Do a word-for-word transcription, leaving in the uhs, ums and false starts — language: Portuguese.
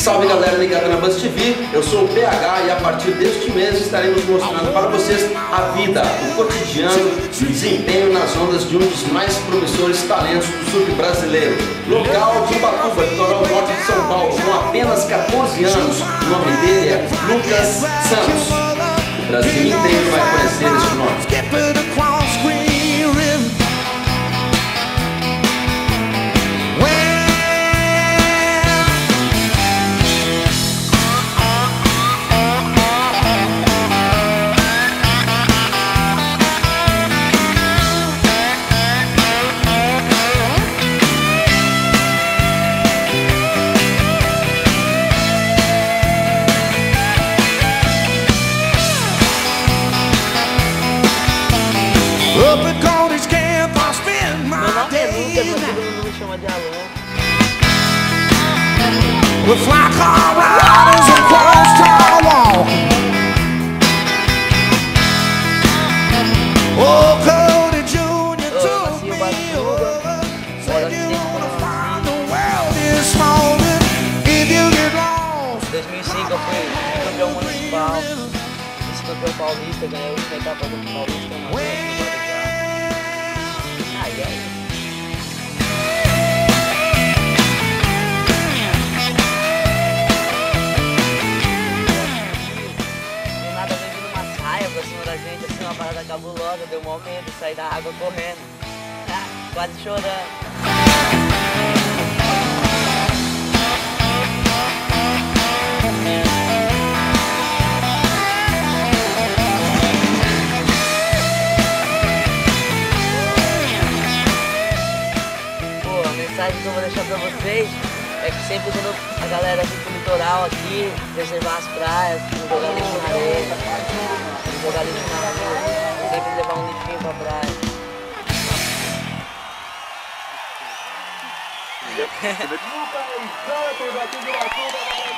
Salve galera ligada na Buzz T V, eu sou o P H e a partir deste mês estaremos mostrando para vocês a vida, o cotidiano e o desempenho nas ondas de um dos mais promissores talentos do surf brasileiro. Local de Ubatuba, litoral norte de São Paulo, com apenas quatorze anos. O nome dele é Lucas Santos. O Brasil inteiro vai conhecer este nome. With fly car riders across town walk. Oh, Cody Junior took me over. Said you wanna find the world this morning. If you get lost. dois mil e cinco eu fui campeão municipal, vice-campeão paulista, ganhei a última etapa do Paulista, uma vez, ai, ai. Pra cima da gente, assim, uma parada cabulosa, deu mó medo, sair da água correndo, ah, quase chorando. Pô, a mensagem que eu vou deixar pra vocês é que sempre quando a galera vir pro litoral aqui, preservar as praias, não jogar lixo na areia, não jogar lixo na rua, sempre levar um lixinho pra praia.